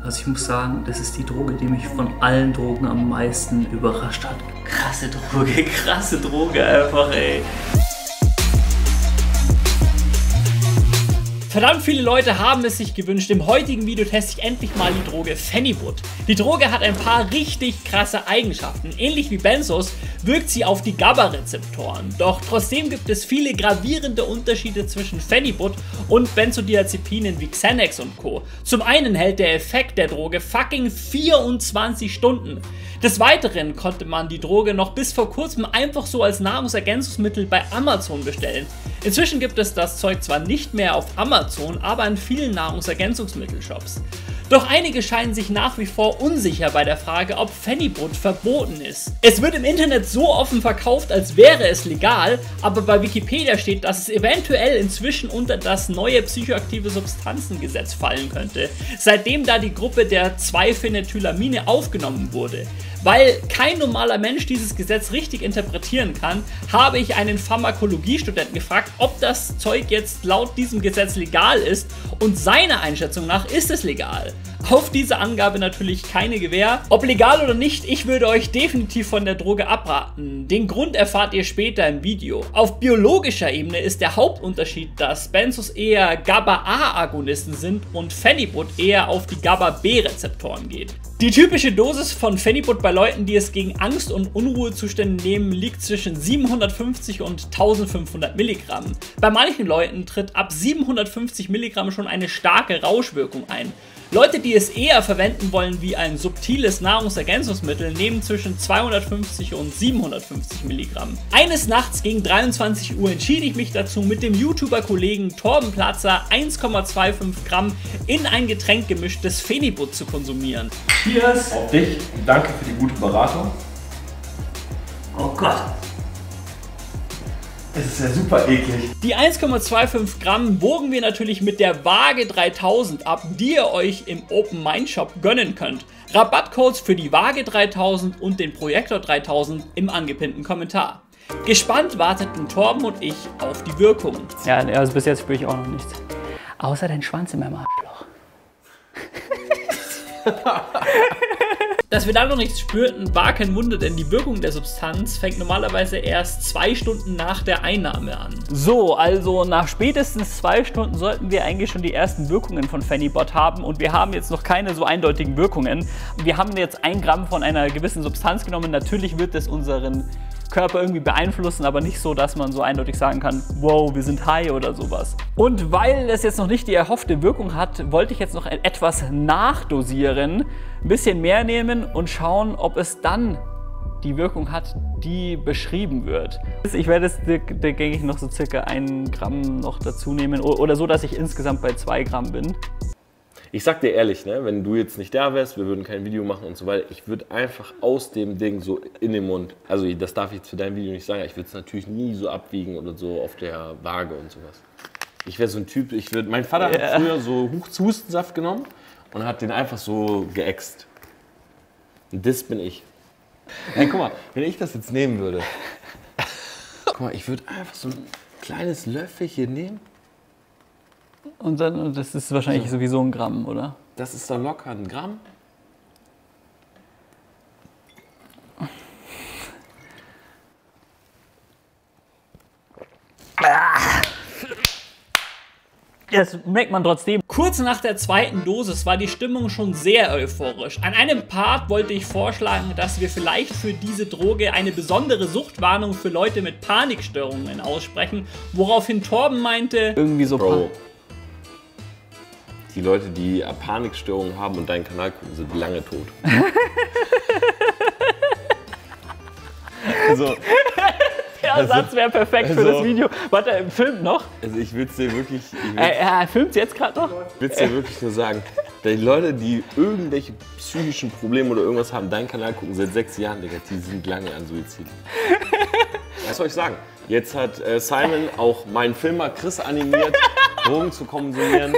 Also ich muss sagen, das ist die Droge, die mich von allen Drogen am meisten überrascht hat. Krasse Droge einfach, ey. Verdammt viele Leute haben es sich gewünscht. Im heutigen Video teste ich endlich mal die Droge Phenibut. Die Droge hat ein paar richtig krasse Eigenschaften. Ähnlich wie Benzos wirkt sie auf die GABA-Rezeptoren. Doch trotzdem gibt es viele gravierende Unterschiede zwischen Phenibut und Benzodiazepinen wie Xanax und Co. Zum einen hält der Effekt der Droge fucking 24 Stunden. Des Weiteren konnte man die Droge noch bis vor kurzem einfach so als Nahrungsergänzungsmittel bei Amazon bestellen. Inzwischen gibt es das Zeug zwar nicht mehr auf Amazon, aber in vielen Nahrungsergänzungsmittelshops. Doch einige scheinen sich nach wie vor unsicher bei der Frage, ob Phenibut verboten ist. Es wird im Internet so offen verkauft, als wäre es legal, aber bei Wikipedia steht, dass es eventuell inzwischen unter das neue psychoaktive Substanzengesetz fallen könnte, seitdem da die Gruppe der 2-Phenethylamine aufgenommen wurde. Weil kein normaler Mensch dieses Gesetz richtig interpretieren kann, habe ich einen Pharmakologiestudenten gefragt, ob das Zeug jetzt laut diesem Gesetz legal ist, und seiner Einschätzung nach ist es legal. Auf diese Angabe natürlich keine Gewähr. Ob legal oder nicht, ich würde euch definitiv von der Droge abraten. Den Grund erfahrt ihr später im Video. Auf biologischer Ebene ist der Hauptunterschied, dass Benzos eher GABA-A-Agonisten sind und Phenibut eher auf die GABA-B-Rezeptoren geht. Die typische Dosis von Phenibut bei Leuten, die es gegen Angst- und Unruhezustände nehmen, liegt zwischen 750 und 1500 Milligramm. Bei manchen Leuten tritt ab 750 Milligramm schon eine starke Rauschwirkung ein. Leute, die es eher verwenden wollen wie ein subtiles Nahrungsergänzungsmittel, nehmen zwischen 250 und 750 Milligramm. Eines Nachts gegen 23 Uhr entschied ich mich dazu, mit dem YouTuber-Kollegen Torben Platzer 1,25 Gramm in ein Getränk gemischtes Phenibut zu konsumieren. Cheers auf dich und danke für die gute Beratung. Oh Gott. Es ist ja super eklig. Die 1,25 Gramm wogen wir natürlich mit der Waage 3000 ab, die ihr euch im Open Mind Shop gönnen könnt. Rabattcodes für die Waage 3000 und den Projektor 3000 im angepinnten Kommentar. Gespannt warteten Torben und ich auf die Wirkung. Ja, also bis jetzt spüre ich auch noch nichts. Außer dein Schwanz in meinem Arschloch. Dass wir da noch nichts spürten, war kein Wunder, denn die Wirkung der Substanz fängt normalerweise erst 2 Stunden nach der Einnahme an. So, also nach spätestens 2 Stunden sollten wir eigentlich schon die ersten Wirkungen von Phenibut haben, und wir haben jetzt noch keine so eindeutigen Wirkungen. Wir haben jetzt 1 Gramm von einer gewissen Substanz genommen. Natürlich wird es unseren Körper irgendwie beeinflussen, aber nicht so, dass man so eindeutig sagen kann, wow, wir sind high oder sowas. Und weil es jetzt noch nicht die erhoffte Wirkung hat, wollte ich jetzt noch etwas nachdosieren, ein bisschen mehr nehmen und schauen, ob es dann die Wirkung hat, die beschrieben wird. Ich werde jetzt, denke ich, noch so circa 1 Gramm noch dazu nehmen oder so, dass ich insgesamt bei 2 Gramm bin. Ich sag dir ehrlich, ne, wenn du jetzt nicht da wärst, wir würden kein Video machen und so weiter, ich würde einfach aus dem Ding so in den Mund, also das darf ich jetzt für dein Video nicht sagen, ich würde es natürlich nie so abwiegen oder so auf der Waage und sowas. Ich wäre so ein Typ, mein Vater hat früher so Hustensaft genommen und hat den einfach so geäxt. Und das bin ich. Hey, guck mal, wenn ich das jetzt nehmen würde, guck mal, ich würde einfach so ein kleines Löffelchen nehmen. Und das ist wahrscheinlich sowieso 1 Gramm, oder? Das ist doch locker 1 Gramm. Das merkt man trotzdem. Kurz nach der 2. Dosis war die Stimmung schon sehr euphorisch. An einem Part wollte ich vorschlagen, dass wir vielleicht für diese Droge eine besondere Suchtwarnung für Leute mit Panikstörungen aussprechen, woraufhin Torben meinte, Irgendwie so. Bro, die Leute, die Panikstörungen haben und deinen Kanal gucken, sind lange tot. Also, Der Satz wäre perfekt für das Video. Warte, er filmt noch? Also ich will es dir wirklich... Er filmt jetzt gerade noch? Ich will es dir wirklich nur sagen, die Leute, die irgendwelche psychischen Probleme oder irgendwas haben, deinen Kanal gucken seit 6 Jahren, Digga, die sind lange an Suizid. Was soll ich sagen? Jetzt hat Simon auch meinen Filmer Chris animiert, Drogen zu konsumieren.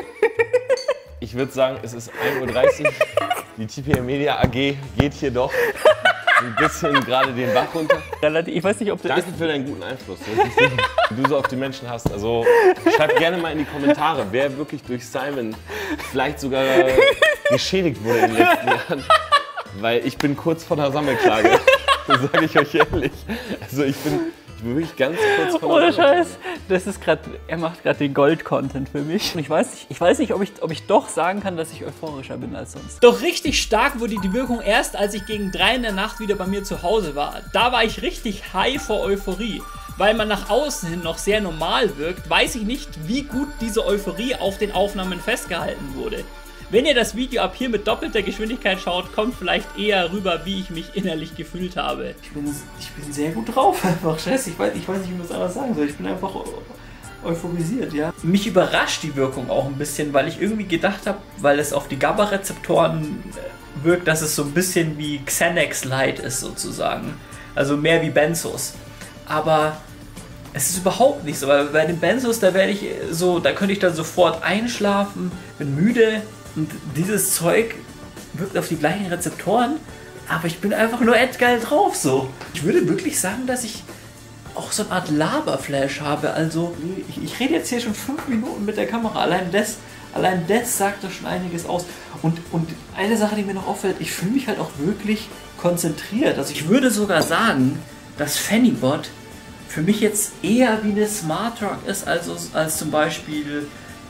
Ich würde sagen, es ist 1:30 Uhr. Die TPM Media AG geht hier doch ein bisschen gerade den Bach runter. Ich weiß nicht, ob das Danke für deinen guten Einfluss, wie du so auf die Menschen hast. Also schreibt gerne mal in die Kommentare, wer wirklich durch Simon vielleicht sogar geschädigt wurde in den letzten Jahren. Weil ich bin kurz vor der Sammelklage, das sage ich euch ehrlich. Also ich bin wirklich ganz kurz vor der Sammelklage. Scheiß, das ist gerade, er macht gerade den Gold-Content für mich. Und ich weiß nicht, ob ich doch sagen kann, dass ich euphorischer bin als sonst. Doch richtig stark wurde die Wirkung erst, als ich gegen 3 in der Nacht wieder bei mir zu Hause war. Da war ich richtig high vor Euphorie. Weil man nach außen hin noch sehr normal wirkt, weiß ich nicht, wie gut diese Euphorie auf den Aufnahmen festgehalten wurde. Wenn ihr das Video ab hier mit doppelter Geschwindigkeit schaut, kommt vielleicht eher rüber, wie ich mich innerlich gefühlt habe. Ich bin sehr gut drauf, einfach Scheiße. Ich weiß nicht, wie man es anders sagen soll. Ich bin einfach euphorisiert, ja. Mich überrascht die Wirkung auch ein bisschen, weil ich irgendwie gedacht habe, weil es auf die GABA-Rezeptoren wirkt, dass es so ein bisschen wie Xanax Light ist sozusagen. Also mehr wie Benzos. Aber es ist überhaupt nicht so, weil bei den Benzos, da könnte ich dann sofort einschlafen, bin müde. Und dieses Zeug wirkt auf die gleichen Rezeptoren, aber ich bin einfach nur geil drauf so. Ich würde wirklich sagen, dass ich auch so eine Art Laberflash habe. Also ich rede jetzt hier schon 5 Minuten mit der Kamera. Allein das sagt doch schon einiges aus. Und eine Sache, die mir noch auffällt, ich fühle mich halt auch wirklich konzentriert. Also ich würde sogar sagen, dass Fanybot für mich jetzt eher wie eine Smart Drug ist, als zum Beispiel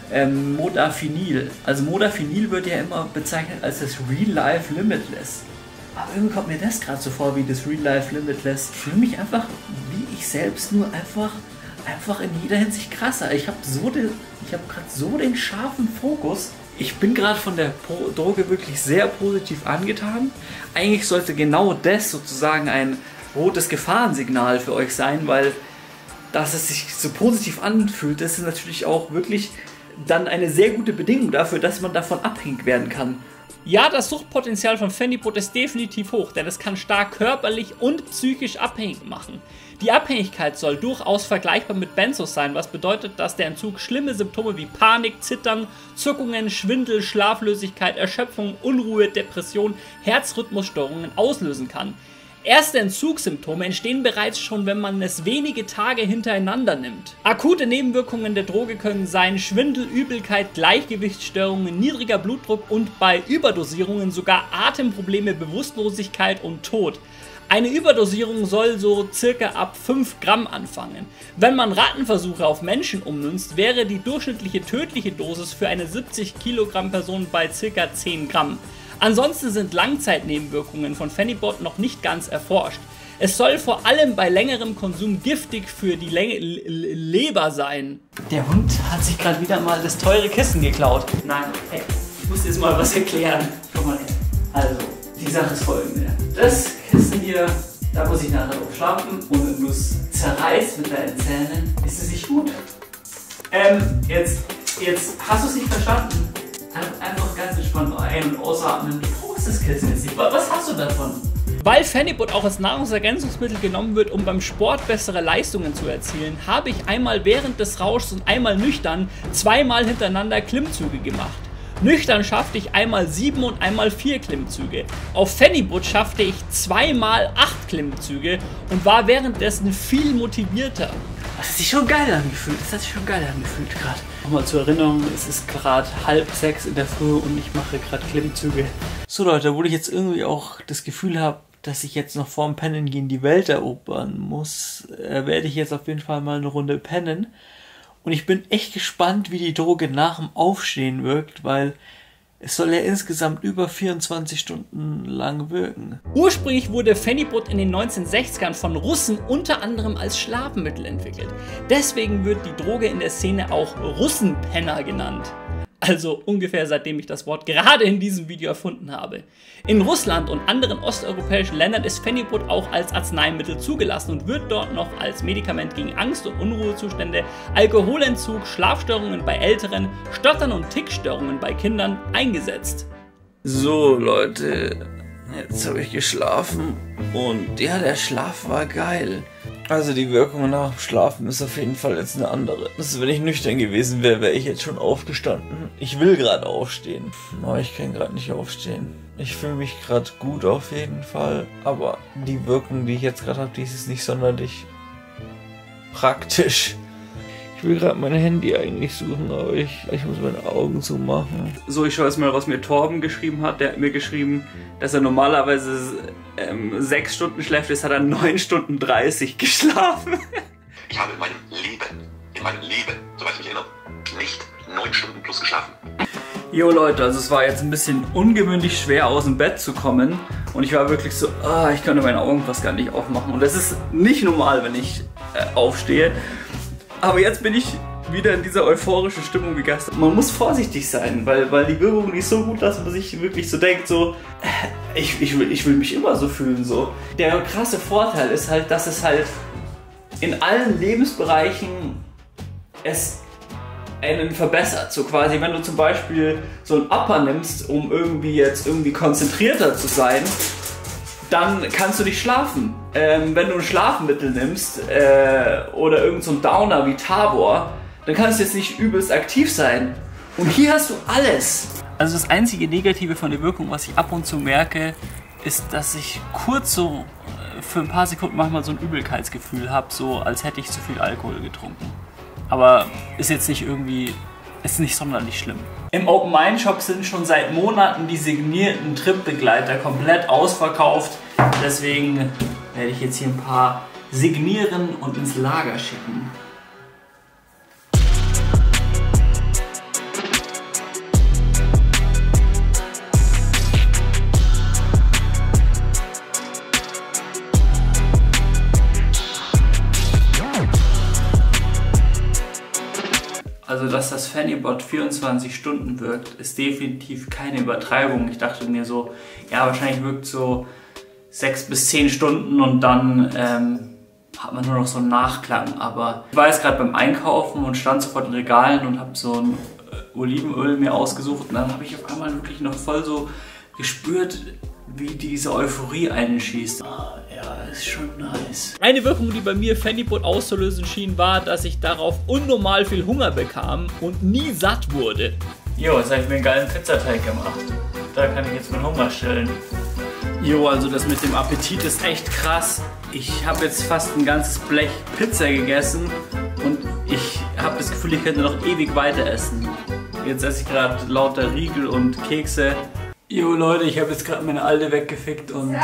Modafinil. Also Modafinil wird ja immer bezeichnet als das Real Life Limitless. Aber irgendwie kommt mir das gerade so vor wie das Real Life Limitless. Ich fühle mich einfach wie ich selbst, nur einfach in jeder Hinsicht krasser. Ich habe gerade so den scharfen Fokus. Ich bin gerade von der Droge wirklich sehr positiv angetan. Eigentlich sollte genau das sozusagen ein rotes Gefahrensignal für euch sein, weil dass es sich so positiv anfühlt, das ist natürlich auch wirklich dann eine sehr gute Bedingung dafür, dass man davon abhängig werden kann. Ja, das Suchtpotenzial von Fanybot ist definitiv hoch, denn es kann stark körperlich und psychisch abhängig machen. Die Abhängigkeit soll durchaus vergleichbar mit Benzos sein, was bedeutet, dass der Entzug schlimme Symptome wie Panik, Zittern, Zuckungen, Schwindel, Schlaflosigkeit, Erschöpfung, Unruhe, Depression, Herzrhythmusstörungen auslösen kann. Erste Entzugssymptome entstehen bereits schon, wenn man es wenige Tage hintereinander nimmt. Akute Nebenwirkungen der Droge können sein Schwindel, Übelkeit, Gleichgewichtsstörungen, niedriger Blutdruck und bei Überdosierungen sogar Atemprobleme, Bewusstlosigkeit und Tod. Eine Überdosierung soll so circa ab 5 Gramm anfangen. Wenn man Rattenversuche auf Menschen ummünzt, wäre die durchschnittliche tödliche Dosis für eine 70 Kilogramm Person bei circa 10 Gramm. Ansonsten sind Langzeitnebenwirkungen von Fanybot noch nicht ganz erforscht. Es soll vor allem bei längerem Konsum giftig für die Leber sein. Der Hund hat sich gerade wieder mal das teure Kissen geklaut. Nein, hey, ich muss dir jetzt mal was erklären. Schau mal her. Also, die Sache ist folgende. Das Kissen hier, da muss ich nachher drauf schlafen und wenn du es zerreißt mit deinen Zähnen, ist es nicht gut. Jetzt hast du es nicht verstanden. Einfach ganz entspannt ein- und ausatmen. Du brauchst das Kissen jetzt nicht. Was hast du davon? Weil Fanybot auch als Nahrungsergänzungsmittel genommen wird, um beim Sport bessere Leistungen zu erzielen, habe ich einmal während des Rauschs und einmal nüchtern 2-mal hintereinander Klimmzüge gemacht. Nüchtern schaffte ich einmal 7 und einmal 4 Klimmzüge. Auf Fanybot schaffte ich 2-mal 8 Klimmzüge und war währenddessen viel motivierter. Das hat sich schon geil angefühlt. Gerade. Nochmal zur Erinnerung, es ist gerade 5:30 in der Früh und ich mache gerade Klimmzüge. So Leute, wo ich jetzt irgendwie auch das Gefühl habe, dass ich jetzt noch vorm Pennen gehen die Welt erobern muss, werde ich jetzt auf jeden Fall mal eine Runde pennen. Und ich bin echt gespannt, wie die Droge nach dem Aufstehen wirkt, weil es soll ja insgesamt über 24 Stunden lang wirken. Ursprünglich wurde Fanybot in den 1960ern von Russen unter anderem als Schlafmittel entwickelt. Deswegen wird die Droge in der Szene auch Russenpenner genannt. Also ungefähr seitdem ich das Wort gerade in diesem Video erfunden habe. In Russland und anderen osteuropäischen Ländern ist Fanybot auch als Arzneimittel zugelassen und wird dort noch als Medikament gegen Angst- und Unruhezustände, Alkoholentzug, Schlafstörungen bei Älteren, Stottern und Tickstörungen bei Kindern eingesetzt. So Leute, jetzt habe ich geschlafen und ja, der Schlaf war geil. Also die Wirkung nach dem Schlafen ist auf jeden Fall jetzt eine andere. Also wenn ich nüchtern gewesen wäre, wäre ich jetzt schon aufgestanden. Ich will gerade aufstehen, aber ich kann gerade nicht aufstehen. Ich fühle mich gerade gut auf jeden Fall, aber die Wirkung, die ich jetzt gerade habe, die ist nicht sonderlich praktisch. Ich will gerade mein Handy eigentlich suchen, aber ich muss meine Augen zumachen. So, ich schaue jetzt mal, was mir Torben geschrieben hat. Der hat mir geschrieben, dass er normalerweise 6 Stunden schläft. Jetzt hat er 9 Stunden 30 geschlafen. Ich habe in meinem Leben, soweit ich mich erinnere, nicht 9 Stunden plus geschlafen. Jo Leute, also es war jetzt ein bisschen ungewöhnlich schwer aus dem Bett zu kommen. Und ich war wirklich so, ich konnte meine Augen fast gar nicht aufmachen. Und das ist nicht normal, wenn ich aufstehe. Aber jetzt bin ich wieder in dieser euphorischen Stimmung wie gestern. Man muss vorsichtig sein, weil die Wirkung nicht so gut, dass man sich wirklich so denkt, so, ich will mich immer so fühlen. So. Der krasse Vorteil ist halt, dass es halt in allen Lebensbereichen es einen verbessert. So quasi, wenn du zum Beispiel so einen Upper nimmst, um irgendwie konzentrierter zu sein, dann kannst du nicht schlafen. Wenn du ein Schlafmittel nimmst oder irgend so ein Downer wie Tabor, dann kannst du jetzt nicht übelst aktiv sein. Und hier hast du alles. Also das einzige Negative von der Wirkung, was ich ab und zu merke, ist, dass ich kurz so für ein paar Sekunden manchmal so ein Übelkeitsgefühl habe, so als hätte ich zu viel Alkohol getrunken. Aber ist jetzt nicht irgendwie, ist nicht sonderlich schlimm. Im Open Mind Shop sind schon seit Monaten die signierten Trip-Begleiter komplett ausverkauft. Deswegen werde ich jetzt hier ein paar signieren und ins Lager schicken. Also, dass das Fanny-Bot 24 Stunden wirkt, ist definitiv keine Übertreibung. Ich dachte mir so, ja, wahrscheinlich wirkt so 6 bis 10 Stunden und dann hat man nur noch so einen Nachklang. Aber ich war jetzt gerade beim Einkaufen und stand sofort in Regalen und habe so ein Olivenöl mir ausgesucht. Und dann habe ich auf einmal wirklich noch voll so gespürt, wie diese Euphorie einschießt. Ja, ist schon nice. Eine Wirkung, die bei mir Fanny-Bot auszulösen schien, war, dass ich darauf unnormal viel Hunger bekam und nie satt wurde. Jo, jetzt habe ich mir einen geilen Pizzateig gemacht. Da kann ich jetzt meinen Hunger stillen. Jo, also das mit dem Appetit ist echt krass. Ich habe jetzt fast ein ganzes Blech Pizza gegessen und ich habe das Gefühl, ich könnte noch ewig weiter essen. Jetzt esse ich gerade lauter Riegel und Kekse. Jo Leute, ich habe jetzt gerade meine Alte weggefickt und...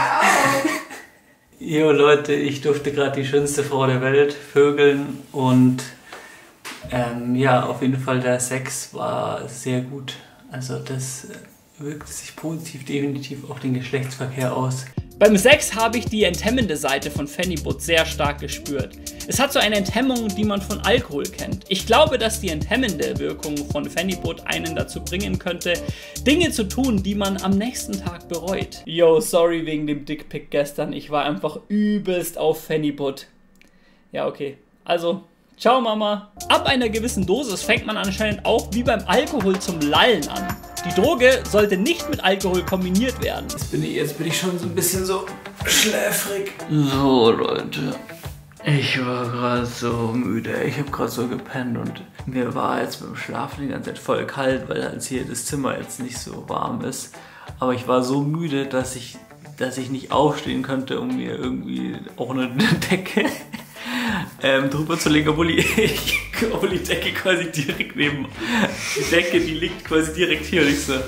Jo Leute, ich durfte gerade die schönste Frau der Welt vögeln und ja, auf jeden Fall der Sex war sehr gut. Also das wirkte sich positiv definitiv auf den Geschlechtsverkehr aus. Beim Sex habe ich die enthemmende Seite von Fanny-Bot sehr stark gespürt. Es hat so eine Enthemmung, die man von Alkohol kennt. Ich glaube, dass die enthemmende Wirkung von Fanny-Bot einen dazu bringen könnte, Dinge zu tun, die man am nächsten Tag bereut. Yo, sorry wegen dem Dickpick gestern. Ich war einfach übelst auf Fanny-Bot. Ja, okay. Also, ciao Mama. Ab einer gewissen Dosis fängt man anscheinend auch wie beim Alkohol zum Lallen an. Die Droge sollte nicht mit Alkohol kombiniert werden. Jetzt bin ich schon so ein bisschen so schläfrig. So Leute, ich war gerade so müde. Ich habe gerade so gepennt und mir war jetzt beim Schlafen die ganze Zeit voll kalt, weil halt hier das Zimmer jetzt nicht so warm ist. Aber ich war so müde, dass ich nicht aufstehen konnte, um mir irgendwie auch eine Decke drüber zu legen, obwohl die Decke quasi direkt neben... Die Decke, die liegt quasi direkt hier und ich so...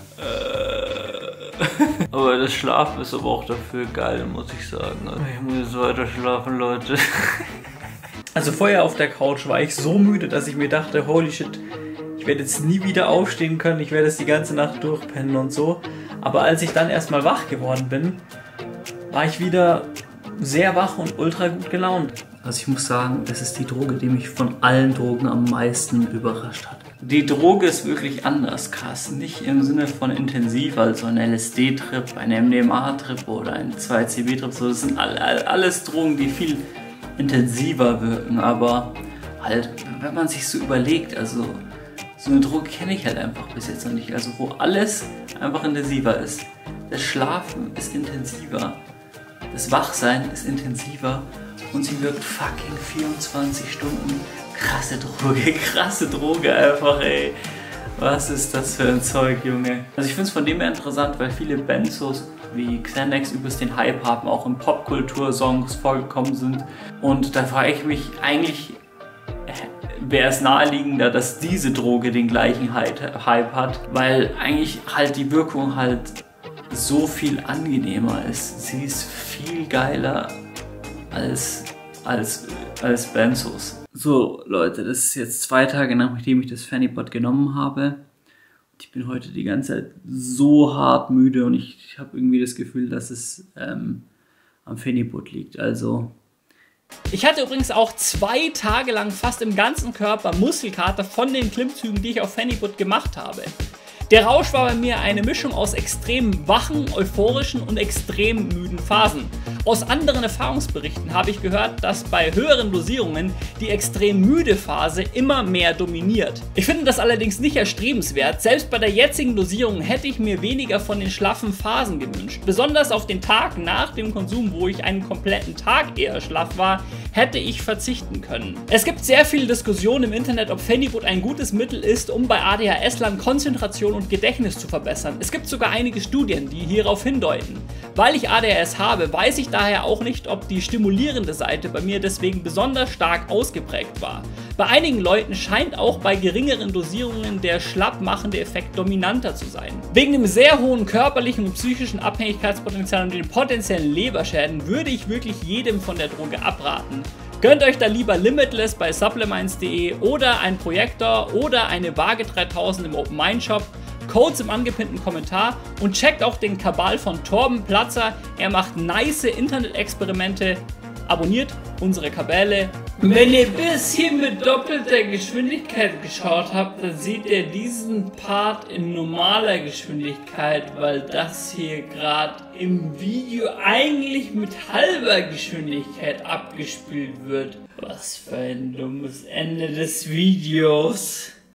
Aber das Schlafen ist aber auch dafür geil, muss ich sagen. Also ich muss jetzt weiter schlafen, Leute. Also vorher auf der Couch war ich so müde, dass ich mir dachte, holy shit, ich werde jetzt nie wieder aufstehen können, ich werde jetzt die ganze Nacht durchpennen und so. Aber als ich dann erstmal wach geworden bin, war ich wieder sehr wach und ultra gut gelaunt. Also ich muss sagen, das ist die Droge, die mich von allen Drogen am meisten überrascht hat. Die Droge ist wirklich anders krass. Nicht im Sinne von intensiv, also ein LSD-Trip, ein MDMA-Trip oder ein 2CB-Trip. So, das sind alles Drogen, die viel intensiver wirken. Aber halt, wenn man sich so überlegt, also so eine Droge kenne ich halt einfach bis jetzt noch nicht. Also wo alles einfach intensiver ist. Das Schlafen ist intensiver. Das Wachsein ist intensiver. Und sie wirkt fucking 24 Stunden. Krasse Droge einfach, ey. Was ist das für ein Zeug, Junge? Also ich finde es von dem her interessant, weil viele Benzos wie Xanax übelst den Hype haben, auch in Popkultur-Songs vorgekommen sind. Und da frage ich mich eigentlich, wäre es naheliegender, dass diese Droge den gleichen Hype hat, weil eigentlich halt die Wirkung halt so viel angenehmer ist. Sie ist viel geiler als Benzos. So Leute, das ist jetzt 2 Tage nachdem ich das Fanny-Bot genommen habe. Ich bin heute die ganze Zeit so hart müde und ich habe irgendwie das Gefühl, dass es am Fanny-Bot liegt. Also ich hatte übrigens auch 2 Tage lang fast im ganzen Körper Muskelkater von den Klimmzügen, die ich auf Fanny-Bot gemacht habe. Der Rausch war bei mir eine Mischung aus extrem wachen, euphorischen und extrem müden Phasen. Aus anderen Erfahrungsberichten habe ich gehört, dass bei höheren Dosierungen die extrem müde Phase immer mehr dominiert. Ich finde das allerdings nicht erstrebenswert. Selbst bei der jetzigen Dosierung hätte ich mir weniger von den schlaffen Phasen gewünscht. Besonders auf den Tag nach dem Konsum, wo ich einen kompletten Tag eher schlaff war, hätte ich verzichten können. Es gibt sehr viele Diskussionen im Internet, ob Fanny-Bot ein gutes Mittel ist, um bei ADHS-Lern Konzentration und Gedächtnis zu verbessern. Es gibt sogar einige Studien, die hierauf hindeuten. Weil ich ADHS habe, weiß ich daher auch nicht, ob die stimulierende Seite bei mir deswegen besonders stark ausgeprägt war. Bei einigen Leuten scheint auch bei geringeren Dosierungen der schlappmachende Effekt dominanter zu sein. Wegen dem sehr hohen körperlichen und psychischen Abhängigkeitspotenzial und den potenziellen Leberschäden würde ich wirklich jedem von der Droge abraten. Gönnt euch da lieber Limitless bei supplements.de oder ein Projektor oder eine Waage 3000 im Open Mind Shop. Codes im angepinnten Kommentar und checkt auch den Kabal von Torben Platzer. Er macht nice Internet-Experimente. Abonniert unsere Kabale. Wenn ihr bis hier mit doppelter Geschwindigkeit geschaut habt, dann seht ihr diesen Part in normaler Geschwindigkeit, weil das hier gerade im Video eigentlich mit halber Geschwindigkeit abgespielt wird. Was für ein dummes Ende des Videos.